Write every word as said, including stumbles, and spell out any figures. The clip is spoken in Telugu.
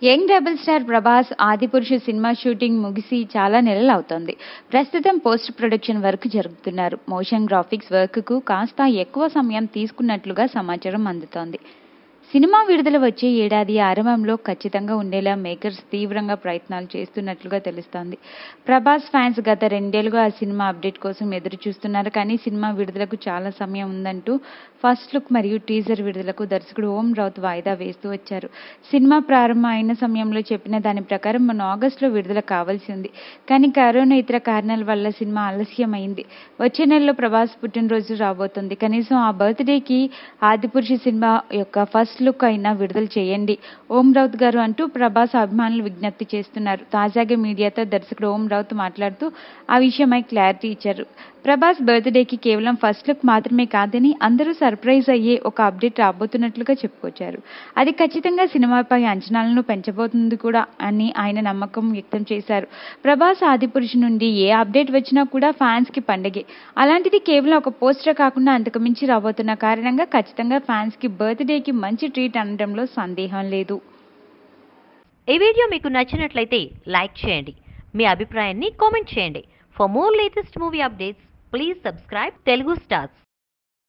Young rebel star Prabhas Adipurush cinema shooting ముగిసి చాలా నెలలవుతోంది. ప్రస్తుతం పోస్ట్ ప్రొడక్షన్ వర్క్ జరుపుతున్నారు. మోషన్ గ్రాఫిక్స్ వర్క్కు కాస్త ఎక్కువ సమయం తీసుకున్నట్లుగా సమాచారం అందుతోంది. సినిమా విడుదల వచ్చే ఏడాది ఆరంభంలో ఖచ్చితంగా ఉండేలా మేకర్స్ తీవ్రంగా ప్రయత్నాలు చేస్తున్నట్లుగా తెలుస్తోంది. ప్రభాస్ ఫ్యాన్స్ గత రెండేళ్లుగా ఆ సినిమా అప్డేట్ కోసం ఎదురు చూస్తున్నారు. కానీ సినిమా విడుదలకు చాలా సమయం ఉందంటూ ఫస్ట్ లుక్ మరియు టీజర్ విడుదలకు దర్శకుడు ఓం రౌత్ వాయిదా వేస్తూ వచ్చారు. సినిమా ప్రారంభం అయిన సమయంలో చెప్పిన దాని ప్రకారం మొన్న ఆగస్టులో విడుదల కావాల్సి ఉంది. కానీ కరోనా ఇతర కారణాల వల్ల సినిమా ఆలస్యమైంది. వచ్చే నెలలో ప్రభాస్ పుట్టినరోజు రాబోతోంది. కనీసం ఆ బర్త్డేకి ఆదిపురుషు సినిమా యొక్క ఫస్ట్ లుక్ అయినా విడుదల చేయండి ఓం రౌత్ గారు అంటూ ప్రభాస్ అభిమానులు విజ్ఞప్తి చేస్తున్నారు. తాజాగా మీడియాతో దర్శకుడు ఓం రౌత్ మాట్లాడుతూ ఆ విషయమై క్లారిటీ ఇచ్చారు. ప్రభాస్ బర్త్డేకి కేవలం ఫస్ట్ లుక్ మాత్రమే కాదని అందరూ సర్ప్రైజ్ అయ్యే ఒక అప్డేట్ రాబోతున్నట్లుగా చెప్పుకొచ్చారు. అది ఖచ్చితంగా సినిమాపై అంచనాలను పెంచబోతుంది కూడా అని ఆయన నమ్మకం వ్యక్తం చేశారు. ప్రభాస్ ఆదిపురుషు నుండి ఏ అప్డేట్ వచ్చినా కూడా ఫ్యాన్స్ కి పండగే. అలాంటిది కేవలం ఒక పోస్టర్ కాకుండా అంతకు మించి రాబోతున్న కారణంగా ఖచ్చితంగా ఫ్యాన్స్ కి బర్త్డేకి మంచి ట్రీట్ అనడంలో సందేహం లేదు. ఈ వీడియో మీకు నచ్చినట్లయితే లైక్ చేయండి, మీ అభిప్రాయాన్ని కామెంట్ చేయండి. For more latest movie updates please subscribe Telugu stars.